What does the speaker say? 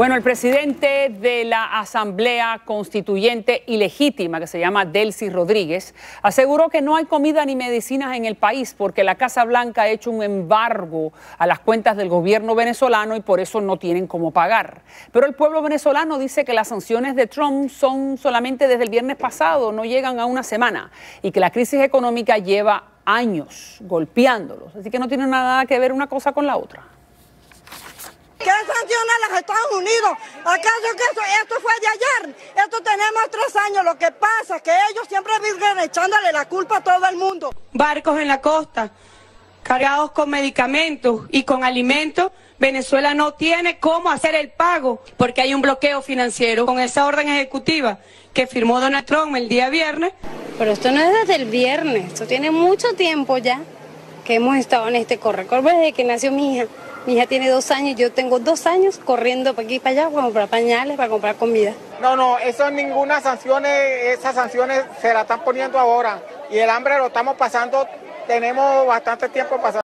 Bueno, el presidente de la Asamblea Constituyente Ilegítima, que se llama Delcy Rodríguez, aseguró que no hay comida ni medicinas en el país porque la Casa Blanca ha hecho un embargo a las cuentas del gobierno venezolano y por eso no tienen cómo pagar. Pero el pueblo venezolano dice que las sanciones de Trump son solamente desde el viernes pasado, no llegan a una semana, y que la crisis económica lleva años golpeándolos. Así que no tiene nada que ver una cosa con la otra. ¿Qué sanciona a los Estados Unidos? ¿Acaso que esto fue de ayer? Esto tenemos 3 años. Lo que pasa es que ellos siempre viven echándole la culpa a todo el mundo. Barcos en la costa, cargados con medicamentos y con alimentos. Venezuela no tiene cómo hacer el pago porque hay un bloqueo financiero con esa orden ejecutiva que firmó Donald Trump el día viernes. Pero esto no es desde el viernes, esto tiene mucho tiempo ya que hemos estado en este corre-corre desde que nació mi hija. Mi hija tiene 2 años, yo tengo 2 años corriendo para aquí y para allá para comprar pañales, para comprar comida. No, eso ninguna sanciones, esas sanciones se las están poniendo ahora y el hambre lo estamos pasando, tenemos bastante tiempo pasando.